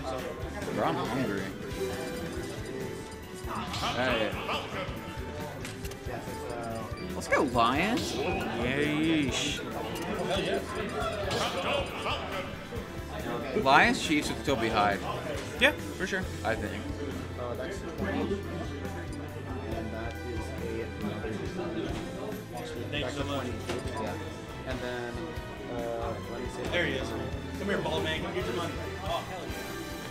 Bro, I'm hungry. Hey. Let's go, Lions. Yeesh. Lions Chiefs would still be high. Yeah, for sure. I think. That's 20. And that is another. Thanks so much. Yeah. And then, let me see. There he is. Come here, bald man. Come get your money. Oh, hell yeah.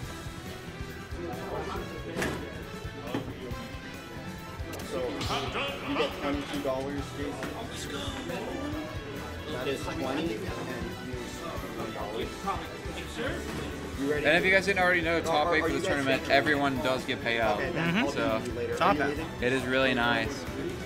So you get $22, Jason. Let's go. That is 20, and here's $1. You ready? And if you guys didn't already know, top 8 for the tournament, everyone does get payout. Okay, then I'll So do you later. Top Are you hat. leaving? it is really nice.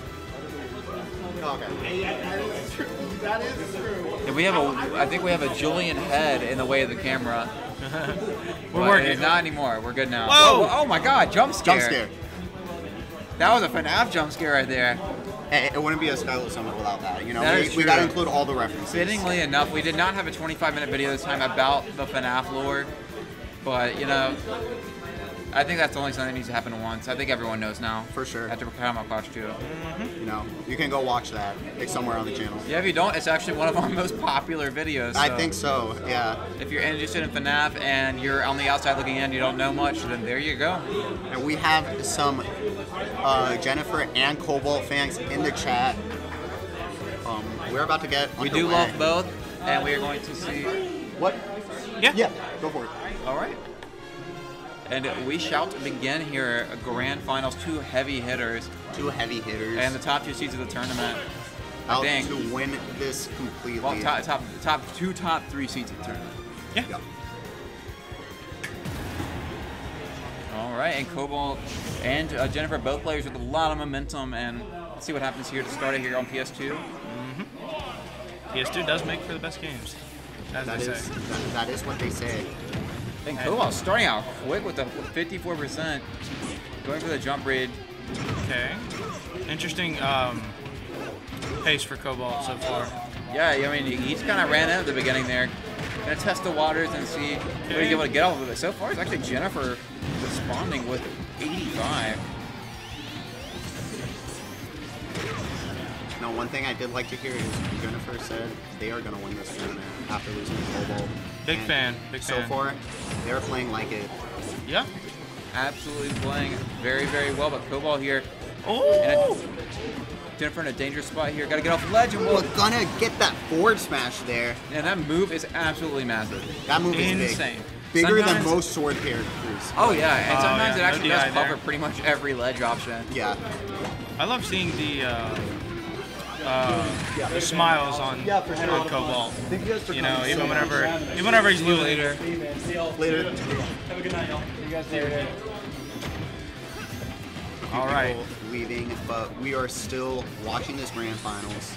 Okay. That is true. That is true. And we have I think we have a Julian head in the way of the camera. We're But working. Not anymore. We're good now. Whoa! Oh my God! Jump scare. Jump scare. That was a FNAF jump scare right there. Hey, it wouldn't be a Skylar Summit without that. You know, That is we got to true. include all the references. Fittingly enough, we did not have a 25-minute video this time about the FNAF lore, but you know, I think that's only something that needs to happen once. I think everyone knows now. For sure. After Paramount Watch 2. You know, you can go watch that. It's somewhere on the channel. Yeah, if you don't, it's actually one of our most popular videos. I so think so. Yeah. if you're interested in FNAF and you're on the outside looking in, you don't know much, then there you go. And we have some Jennifer and Cobalt fans in the chat. We're about to get We underway. do love both, and we are going to see. What? Yeah. Yeah. Go for it. All right. And we shall begin here. Grand finals, 2 heavy hitters, Two heavy hitters. and the top 2 seeds of the tournament. I out think. to win this completely. Well, top 3 seeds of the tournament. Yeah. Yeah. Oh, All right, and Cobalt and Jennifer, both players with a lot of momentum, and let's see what happens here to start it here on PS2. PS2 does make for the best games, as That they is say. that is what they say. And Cobalt starting out quick with a 54%, going for the jump read. Okay. Interesting pace for Cobalt so far. Yeah, I mean, he's kind of ran in at the beginning there. Gonna test the waters and see what he's able to get off of it. So far, it's actually Jennifer responding with 85. Now, one thing I did like to hear is Jennifer said they are going to win this tournament after losing to Cobalt. Big And fan, big so fan. far, they're playing like it. Yeah. Absolutely playing very, very well, but Cobalt here. Oh! Jennifer in a dangerous spot here. Got to get off the ledge and We're gonna get that forward smash there. And that move is absolutely massive. That move is Insane. big. Bigger than Sometimes- most sword characters. Oh yeah, and sometimes yeah, it actually no does DI cover there. pretty much every ledge option. Yeah. I love seeing the smiles on Cobalt. Thank you guys for You know, coming even so much. whenever he's losing. Later. Later. Have a good night, y'all. See you guys later. All right. People leaving, but we are still watching this grand finals.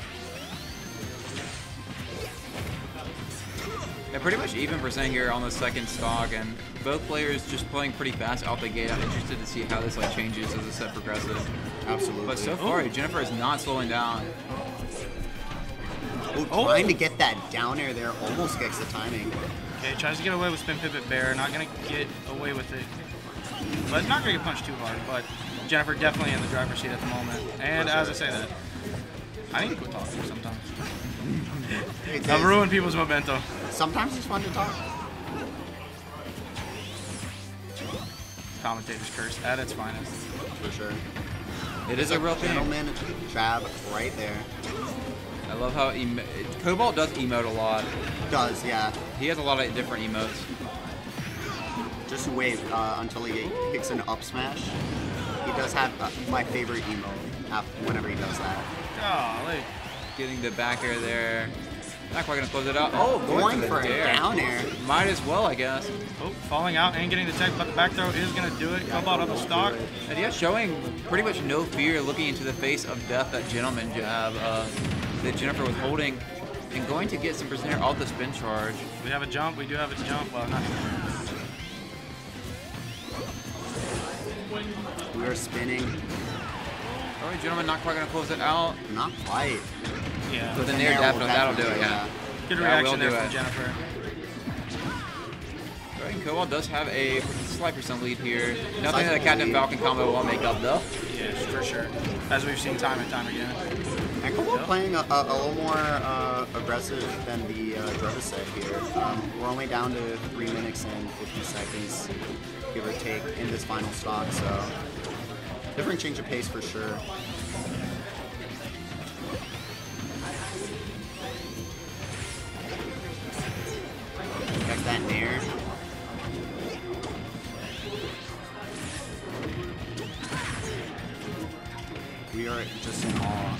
Yeah, pretty much even percent here on the second stock, and both players just playing pretty fast out the gate. I'm interested to see how this like changes as the set progresses. Absolutely. But so far, Jennifer is not slowing down. Trying to get that down air there almost gets the timing. Okay, tries to get away with spin pivot bear. Not gonna get away with it, but not gonna get punched too hard. But Jennifer definitely in the driver's seat at the moment. And as I say that, I need to quit talking sometimes. It I've is. ruined people's momentum. Sometimes it's fun to talk. Commentator's curse at its finest. For sure. It is a real thing. Gentleman jab right there. I love how Cobalt does emote a lot. Does, yeah. He has a lot of different emotes. Just wait until he hits an up smash. He does have my favorite emote whenever he does that. Golly. Getting the back air there. Not quite gonna close it out. Oh, Going the for a dare. down air. Might as well, I guess. Oh, falling out and getting the tech, but the back throw is gonna do it. Cobalt up a stock. And yeah, showing pretty much no fear, looking into the face of death, that gentleman jab that Jennifer was holding, and going to get some percent off the spin charge. We have a jump. We do have a jump. Well, not. We are spinning. All right, gentlemen, not quite gonna close it out. Not quite. Yeah. With an Nair air will that'll do it. definitely Yeah. Good Yeah, reaction we'll there do from it. Jennifer. And Cobalt does have a slight percent lead here. Nothing that Sizable Captain lead. Falcon combo won't make up though. Yeah, for sure. As we've seen time and time again. And Cobalt playing a little more aggressive than the Druvis set here. We're only down to 3 minutes and 50 seconds, give or take, in this final stock, so different change of pace for sure. Check that nair. We are just in awe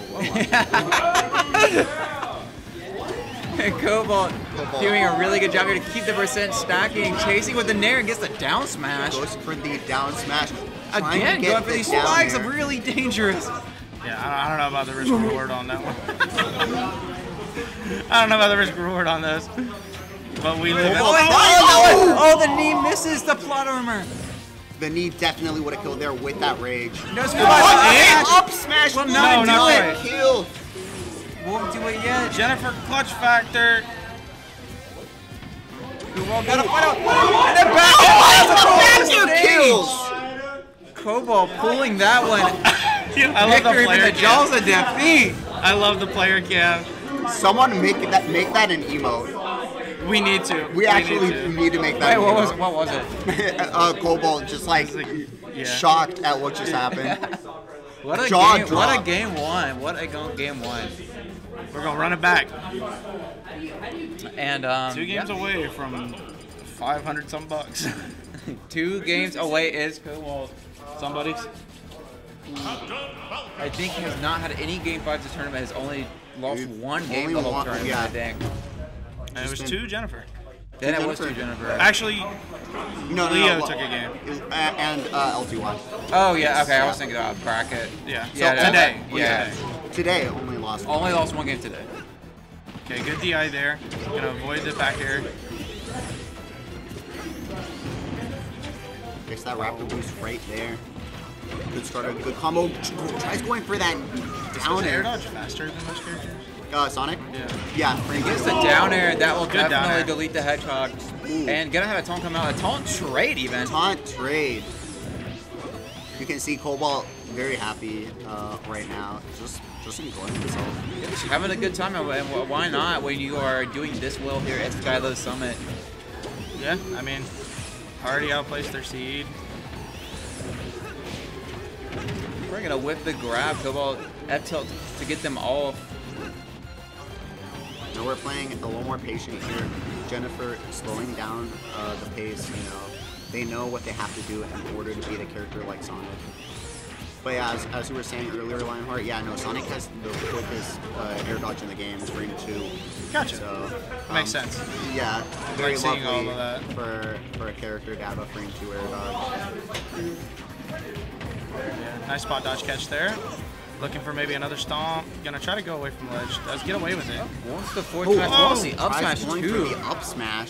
at And Cobalt doing a really good job here to keep the percent stacking, chasing with the nair and gets the down smash. goes for the down smash. Trying to Again, get going for the these down spikes air. are really dangerous. Yeah, I don't know about the risk reward on that one. I don't know about the risk reward on this. But we live Oh, the knee misses the plot armor. The knee definitely would have killed there with that rage. No Oh, smash. up smash! Well, will no, not do quite. it. Kill. Won't do it yet. Jennifer clutch factor. Cobalt got a fight out. And then back. Factor kills. Cobalt pulling that one. I love the Victory from player the jaws cam. of defeat. I love the player cam. Someone make that an emote. We need to. We actually need to. need to make Wait, that. what an was emote. it? Cobalt just like Yeah. shocked at what just happened. What a Jaw game! drop. What a game one! What a game one! We're gonna run it back. And 2 games away from 500 some bucks. 2 games away is Cobalt. Somebody's. I think he has not had any game 5s this tournament. Has only lost Dude, 1 game only the whole one- tournament. yeah. I think. And it was 2 Jennifer. Then it was Jennifer. 2 Jennifer. Actually, No, Leo took a game. And LTY. Oh yeah, okay. I was thinking about bracket. Yeah. Yeah, So today. Yeah. Today only lost. Only lost 1 game today. Okay, good DI there. Gonna avoid the back air. Gets that raptor boost right there. Good starter, good combo. Tries going for that down Is air air. dodge faster than most characters? Sonic? Yeah. Yeah, pretty Gets good. the down air. That will Good down definitely air. delete the hedgehog. Ooh. And gonna have a taunt come out. A taunt trade even. Taunt trade. You can see Cobalt very happy right now. Just enjoying himself. Just having a good time. And why not when you are doing this well here at Skylo Summit? Yeah, I mean, already outplaced their seed. We're gonna whip the grab. Cobalt F tilt to get them off. Now we're playing a little more patient here. Jennifer slowing down the pace, you know. They know what they have to do in order to beat a character like Sonic. But yeah, as you were saying earlier, Lionheart, yeah, no, Sonic has the quickest air dodge in the game, frame 2. Gotcha. So, Makes sense. Yeah, very Like seeing lovely all of that. for a character to have a frame 2 air dodge. Yeah, nice spot dodge catch there. Looking for maybe another stomp. Gonna try to go away from ledge. Does get away with it. Wants the forward Oh, smash. oh, Wants the up tries smash going for too. the up smash.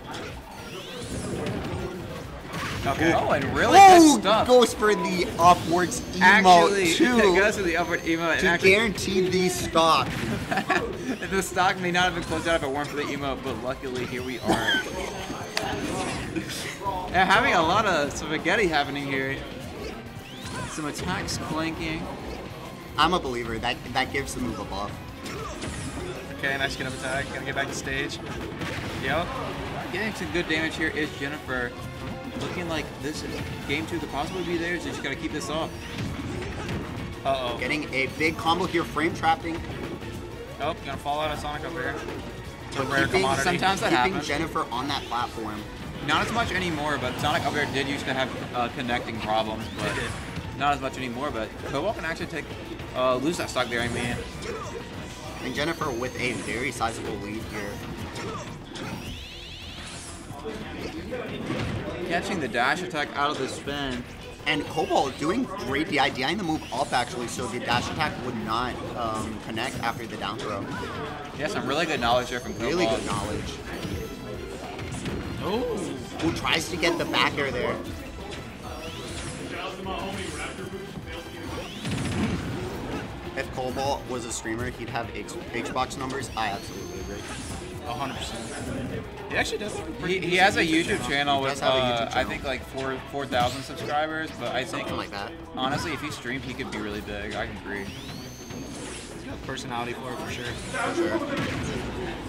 Okay. Oh, and really Oh, good stuff. goes for the upwards emote Actually, it too goes to the upward emote. And to actually, guarantee the stock. the stock may not have been closed out if it weren't for the emote, but luckily here we are. And having a lot of spaghetti happening here. Some attacks clanking. I'm a believer that gives the move a buff. Okay, nice get up attack. Gonna get back to stage. Yep. Getting some good damage here is Jennifer. Looking like this game 2 could possibly be theirs. They just gotta keep this off. Uh-oh. Getting a big combo here, frame trapping. Oh, gonna fall out of Sonic up here. It's a But rare keeping, commodity. sometimes that keeping happens. Jennifer on that platform. Not as much anymore, but Sonic up there did used to have connecting problems, but It did. not as much anymore. But Cobalt can actually lose that stock there, I mean. And Jennifer with a very sizable lead here. Catching the dash attack out of the spin. And Cobalt doing great DIing the move up actually, so the dash attack would not connect after the down throw. Yeah, some really good knowledge there from Cobalt. Really good knowledge. Oh. Who tries to get the back air there. If Cobalt was a streamer, he'd have Xbox numbers. I absolutely agree. 100%. He actually does. Have a pretty He has a decent YouTube channel He with does have a YouTube I channel. think like 4,000 subscribers, but I think Something like that. honestly, if he streamed, he could be really big. I agree. He's got personality for it for sure. For sure.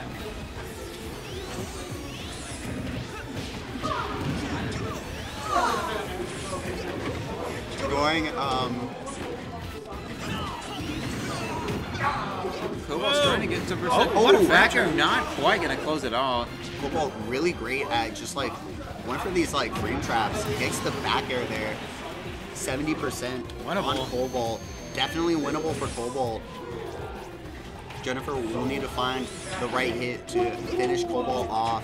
Going, Cobalt's starting to get some percent. Oh, What a oh, factor! Ratcher. Not quite gonna close it all. Cobalt really great at just like going for these like frame traps. Gets the back air there. 70% on Winnable. Cobalt. Definitely winnable for Cobalt. Jennifer will need to find the right hit to finish Cobalt off.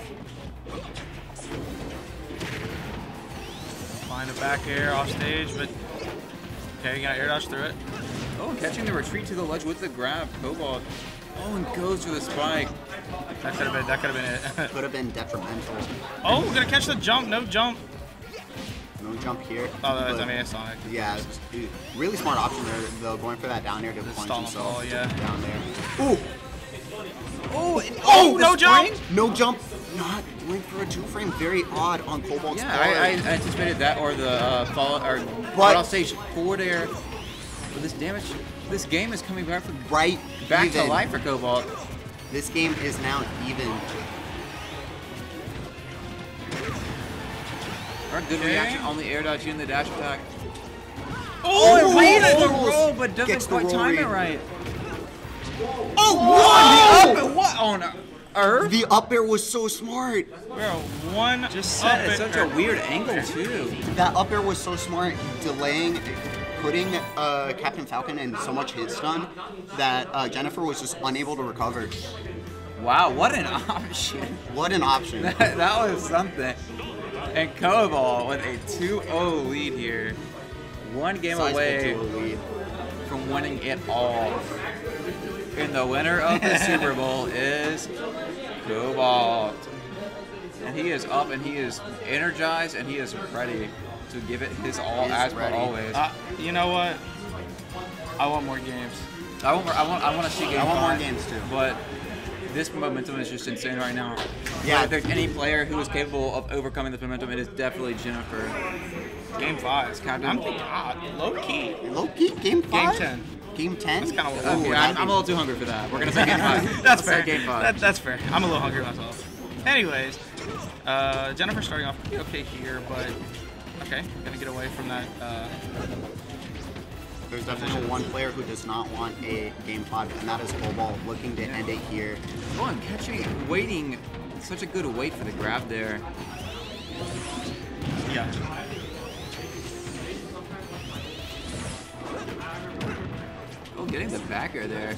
Find a back air off stage, but okay, you got air dodge through it. Oh, and catching the retreat to the ledge with the grab. Cobalt. Oh, and goes for the spike. That could have been it. Could have been detrimental. Oh, we're gonna catch the jump. No jump. No jump here. Oh, that's, but I mean, it's Sonic. yeah, it's really smart option there, though, going for that down air to punch stall himself fall, yeah. down there. Ooh! Oh, no jump! No jump! Not going for a 2-frame. Very odd on Cobalt's Yeah, part. I anticipated that or the fall or But- I'll say forward air. But this damage, this game is coming back Right back even. to life for Cobalt. This game is now even. Or good Okay. reaction on the air dodge in the dash attack. Oh, it landed the almost roll, but doesn't gets the quite roll time it read. right. Oh, Up, what on earth? The up air was so smart. Bro, one Just up set at such a weird angle too. That up air was so smart, delaying, putting Captain Falcon in so much hit stun that Jennifer was just unable to recover. Wow, what an option. What an option. That was something. And Cobalt with a 2-0 lead here. One game Sizable away 2-0 lead. from winning it all. And the winner of the Super Bowl is Cobalt. And he is up and he is energized and he is ready to give it his all He's as per ready. always. You know what? I want more games. I want to see game I want more 5, games, too. But this momentum is just insane right now. Yeah. But if there's any player who is capable of overcoming this momentum, it is definitely Jennifer. Game 5. Captain. I'm thinking, low key. Low key, game 5? 10. Game 10? That's kinda what- Okay, I'm a little too hungry for that. We're gonna say game 5. That's Let's say fair. game 5. That's fair. I'm a little hungry myself. Anyways, Jennifer starting off pretty okay here, but okay, gonna get away from that. There's definitely one player who does not want a game 5, and that is Cobalt, looking to end it here. Oh, I'm catching, waiting. Such a good wait for the grab there. Yeah. Oh, getting the back air there.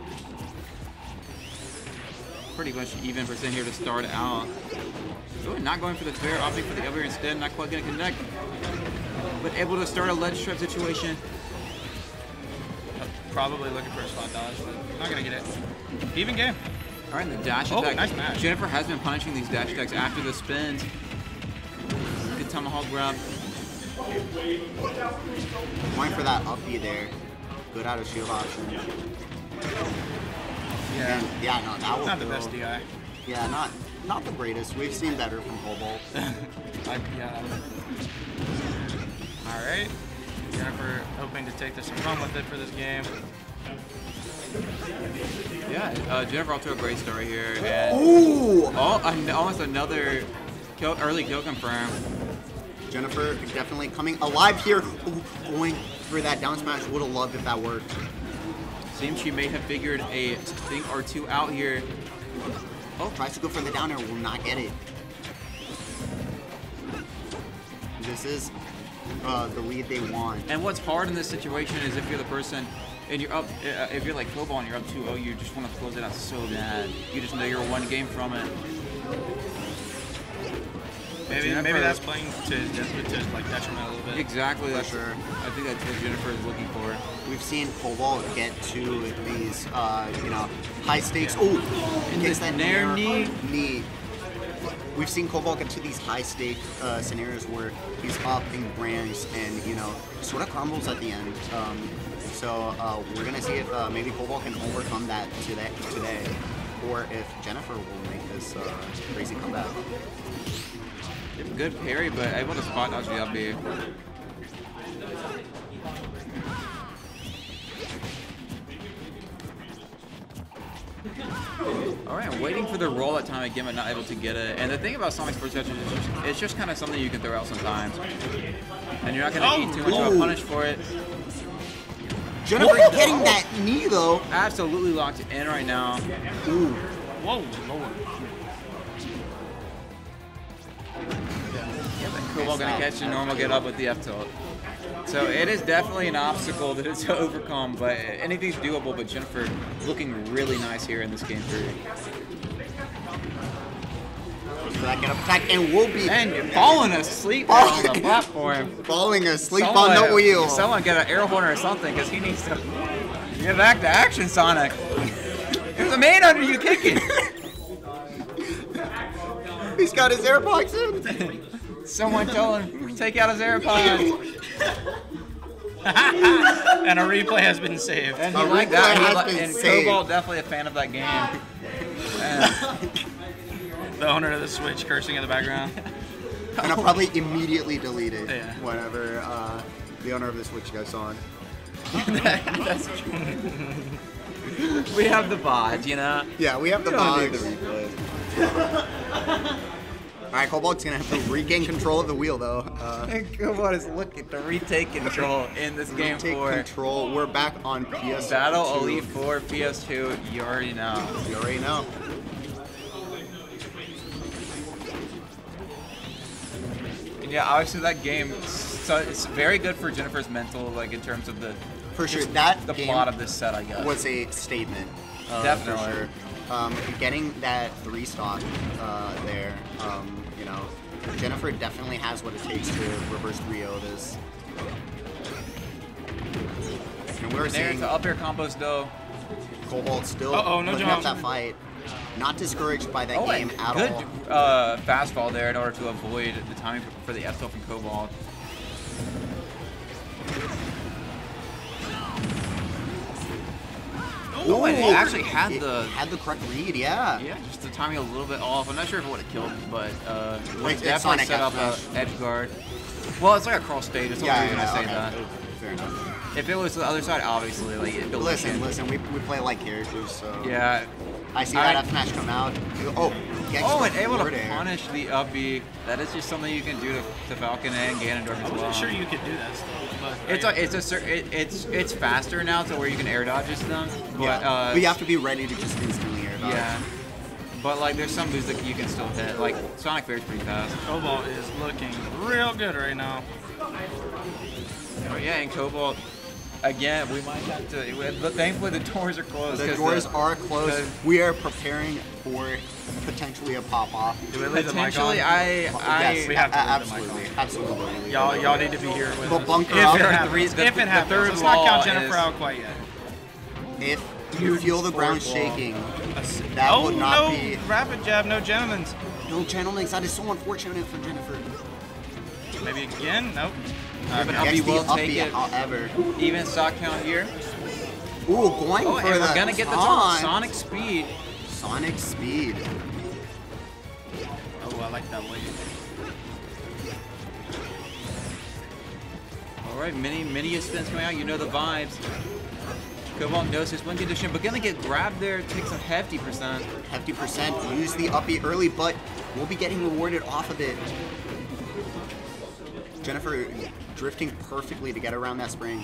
Pretty much even percent here to start out. Oh, not going for the fair, opting for the over instead, not quite gonna connect. But able to start a ledge trap situation. Probably looking for a spot dodge, but not gonna get it. Even game. All right, and the dash Oh, attack. nice match. Jennifer has been punishing these dash attacks after the spins. Good tomahawk grab. Going for that up B there. Good out of shield option. Yeah. And yeah, no, that will Not the go. best DI. Yeah, not the greatest. We've seen better from Cobalt. Yeah. All right. Jennifer hoping to take this and run with it for this game. Yeah, Jennifer off to a great start here. And Ooh! almost another early kill confirm. Jennifer definitely coming alive here. Ooh, going for that down smash. Would have loved if that worked. Seems she may have figured a thing or two out here. Oh, tries to go for the down air. Will not get it. This is the lead they want. And what's hard in this situation is if you're the person and you're up, if you're like Cobalt and you're up 2-0, you just want to close it out so bad. You just know you're one game from it. Maybe Jennifer- that's playing to like detriment a little bit. Exactly. For That's, sure. I think that's what Jennifer is looking for. We've seen Cobalt get to these, high stakes. Oh, In gets this that nair nair knee. We've seen Cobalt get to these high stake scenarios where he's up in brands and sort of crumbles at the end. So we're gonna see if maybe Cobalt can overcome that today, or if Jennifer will make this crazy comeback. Good parry, but able to spot dodge the up B. Alright, I'm waiting for the roll at time again, but not able to get it. And the thing about Sonic Sports Touch is it's just kind of something you can throw out sometimes. And you're not going to eat too much of a punish for it. Jennifer getting that knee though. Absolutely locked in right now. Ooh. Whoa, Lord. Yeah, but Cobalt going to catch the normal get up with the F tilt. So it is definitely an obstacle that is to overcome, but anything's doable. But Jennifer looking really nice here in this game 3. So that get up attack and will be And falling asleep on the platform. falling asleep on the wheel. Someone get an air horn or something, because he needs to get back to action, Sonic. There's a man under you kicking. He's got his AirPods in. Someone tell him take out his AirPods. And a replay has been saved. And A he like replay that. has been And saved. Cobalt definitely a fan of that game. And The owner of the Switch cursing in the background. And I'll probably immediately delete it Yeah. whenever the owner of the Switch goes on. that's true. We have the VOD, you know. Yeah, we have the We don't need box. the replays. Alright, Cobalt's gonna have to regain control of the wheel though. And Cobalt is looking to retake control in this game Take 4. control. We're back on PS2. Battle Elite 4, PS2, you already know. You already know. And yeah, obviously that game, so it's very good for Jennifer's mental, like in terms of the For sure, just that the game plot of this set, I guess. was a statement. Definitely. For sure. Getting that 3 stock there, you know, Jennifer definitely has what it takes to reverse 3-0 this. And we're There's seeing the up air combos though. Cobalt still Uh-oh, no looking up jump. that fight. Not discouraged by that Oh, game and at good all. fastball there in order to avoid the timing for the F tilt from Cobalt. Oh, and it actually had It the had the correct read, yeah. yeah, just the timing a little bit off. I'm not sure if it would have killed, but it Wait, definitely Sonic set up F a smash. edge guard. Well, it's like a cross stage. That's the only reason I say okay. that. Fair enough. If it was the other side, obviously, like it Listen, we play like characters, so Yeah. I see I- that F smash come out. Oh, gets Oh, the and able to forward air. punish the up B. That is just something you can do to Falcon and Ganondorf I as well. wasn't sure you could do that stuff, but It's faster now to where you can air dodges them. But Yeah, but you have to be ready to just instantly air dodge. yeah. But like, there's some moves that you can still hit. Like Sonic Fair's pretty fast. Cobalt is looking real good right now. Oh yeah, and Cobalt. Again, we might have to. But thankfully, the doors are closed. The 'cause doors are closed. because- We are preparing for potentially a pop-off. Do we leave the mic Potentially, on? Yes, we have to leave the mic absolutely, on. absolutely. Y'all need to be here with The us. bunker if up. it The happens. three- the- If it the happens. third Let's not law count Jennifer is- out quite yet. If you feel the ground fourth wall. shaking, that Oh would not no! be. Rapid jab, no gentlemen's. No gentlemen, that is so unfortunate for Jennifer. Maybe again? Nope. but Gets Uppy the will uppy, take it. however. Even stock count here. Ooh, going Oh, for and the we're gonna get the taunt. Sonic speed. Sonic speed. Oh, I like that wave. All right, mini spins coming out. You know the vibes. Cobalt knows his win condition, but gonna get grabbed there. Takes a hefty percent. Hefty percent. Use the uppy early, but we'll be getting rewarded off of it. Jennifer drifting perfectly to get around that spring.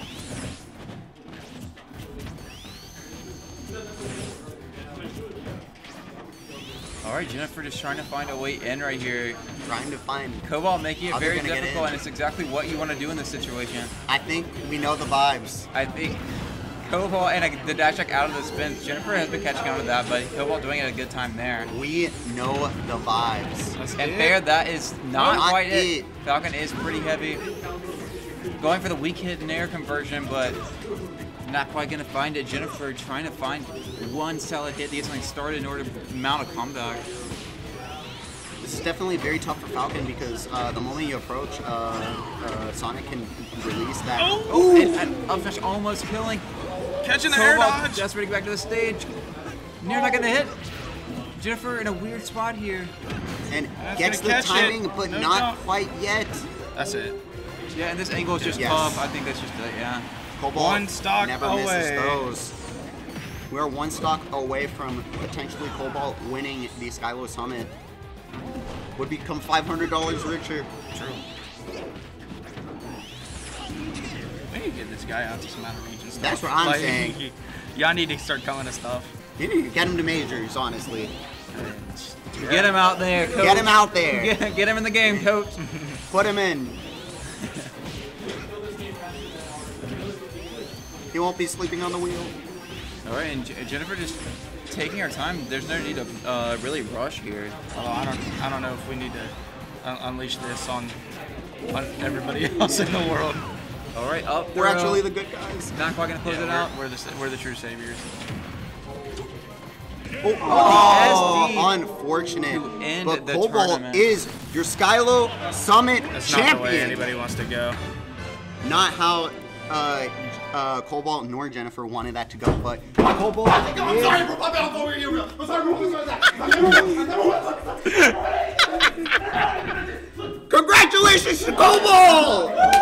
All right, Jennifer just trying to find a way in right here. Trying to find. Cobalt making it How they're very gonna get difficult, in. and it's exactly what you want to do in this situation. I think we know the vibes. I think Cobalt and the dash check out of the spins. Jennifer has been catching on to that, but Cobalt doing it a good time there. We know the vibes. That's And it. there, that is not Not quite it. it. Falcon is pretty heavy. Going for the weak hit and air conversion, but not quite going to find it. Jennifer trying to find one solid hit to get something started in order to mount a comeback. This is definitely very tough for Falcon because the moment you approach, Sonic can release that. Oh! And up smash almost killing. Catching the air Cobalt dodge. just ready to get back to the stage. Near not going to hit. Jennifer in a weird spot here. And That's gets the gonna catch timing, it. but No, not no. quite yet. That's it. Yeah, and this angle is just Yes. tough. I think that's just yeah. Cobalt One stock never away. misses those. We are one stock away from potentially Cobalt winning the Skylo Summit. Would become $500 richer. True. We need to get this guy out to some outer region stuff. That's what I'm saying. Y'all need to start coming to stuff. You need to get him to majors, honestly. Get him out there, coach. Get him out there. Get him in the game, coach. Put him in. He won't be sleeping on the wheel. All right, and Jennifer just taking her time. There's no need to really rush here. Although I don't know if we need to unleash this on everybody else in the world. All right, up. We're throw. actually the good guys. Not quite gonna close it out. We're the true saviors. Oh, unfortunate. to end But the Cobalt tournament. is your Skylo Summit That's not the way champion. anybody wants to go. Not how Cobalt nor Jennifer wanted that to go, but Cobalt I'm sorry, bro. I'm over you, bro. I'm sorry, bro. Congratulations to Cobalt!